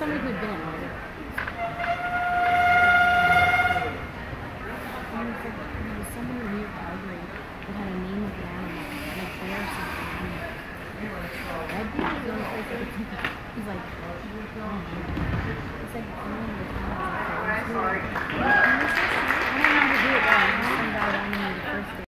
somebody who'd been on it. There was somebody in New Calgary that had a name of an animal, like bear or something. Ed was the only place that could think of. He's like, he said the name of the animal was like